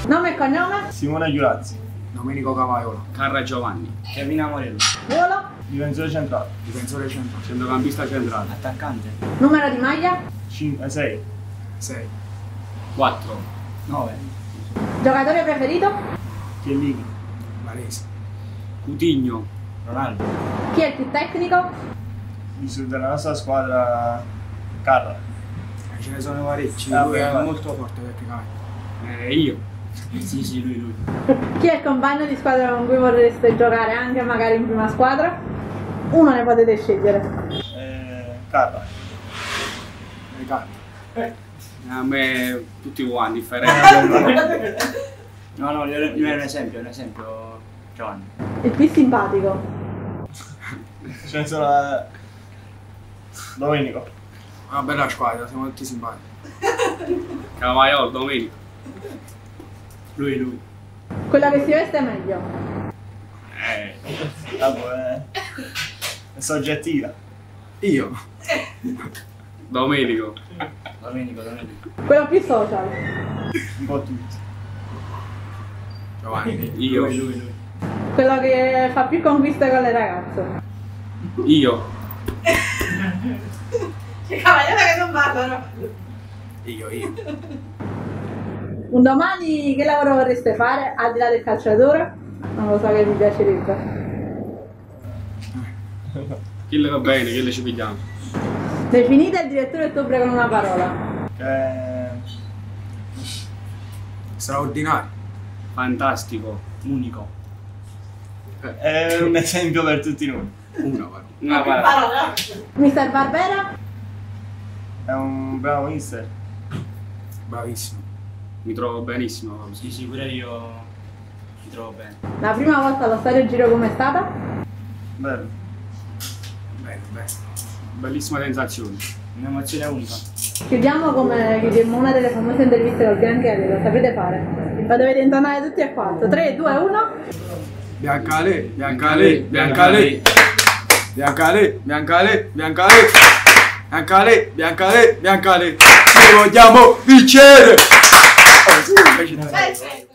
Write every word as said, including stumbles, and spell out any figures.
Nome e cognome? Simone Giurazzi. Domenico Cavaiola. Carra Giovanni. Kevin Amorello. Ruolo? Difensore centrale. Difensore centrale. Centrocampista centrale. Attaccante. Numero di maglia? sei. sei. quattro. nove. Giocatore preferito? Chiellini. Varese. Cutigno. Ronaldo. Chi è il più tecnico? Di- della nostra squadra Carra. Eh, Ce ne sono parecchi. Ah, Lui beh, è vai. molto forte tecnicamente. Eh, io. Sì, sì, lui, lui. Chi è il compagno di squadra con cui vorreste giocare anche magari in prima squadra? Uno ne potete scegliere. Eh, Carra. Riccardo. A me tutti uguali, differenti. No, no, io io ero un esempio, un esempio. Giovanni. Il più simpatico? Ce ne sono eh, Domenico. Una bella squadra, siamo tutti simpatici. Cavaiolo, Domenico. Lui, lui. Quello che si veste meglio? Eh, Vabbè, è, è soggettiva. Io. Domenico. Domenico, Domenico. Quello più social? Un po' tutti. Giovanni. Io. Lui, lui, lui. Quello che fa più conquiste con le ragazze? Io. Che cavaliere che non parlano! Io, io. Un domani che lavoro vorreste fare al di là del calciatore? Non lo so che vi piacerebbe. Chi le va bene, chi le ci pigliamo. Definite il direttore ottobre con una parola. Che Straordinario. Fantastico. Unico. è un esempio per tutti noi. Una parola. Una parola. mister Barbera? È un bravo mister. Bravissimo. Mi trovo benissimo. proprio. Sì, sì, pure io mi trovo bene. La prima volta allo stadio Giro com'è stata? Bello. Bene, bene. Bellissima sensazione. Un'emozione unica. Chiudiamo come chiudiamo una delle famose interviste col Bianchelli, lo sapete fare? La dovete intonare tutti e quattro. tre, due, uno. Biancale, Biancale, Biancale. Biancale, Biancale, Biancale. Biancale, Biancale, Biancale. Noi vogliamo vincere! Oh, sì, invece-